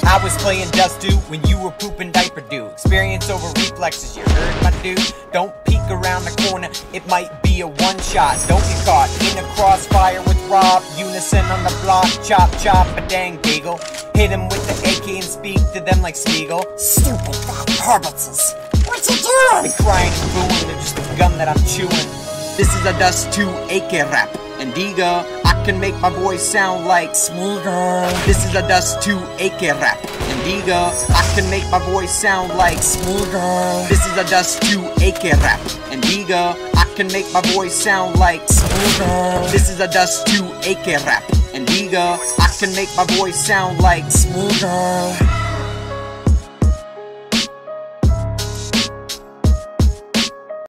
I was playing Dust 2 when you were pooping diaper do. Experience over reflexes, you heard my dude? Don't peek around the corner, it might be a one shot. Don't get caught in a crossfire with Rob. Unison on the block, chop chop a dang deagle. Hit him with the AK and speak to them like smeagol. Stupid fat hobbitses. What you doing? They crying and booing, they're just a gum that I'm chewing. This is a Dust 2 Ak Rap Deagle. I can make my voice sound like smeagol. This is a Dust 2 Ak Rap Deagle. I can make my voice sound like smeagol. This is a Dust 2 Ak Rap Deagle. I can make my voice sound like smeagol. This is a Dust 2 Ak Rap Deagle. I can make my voice sound like smeagol.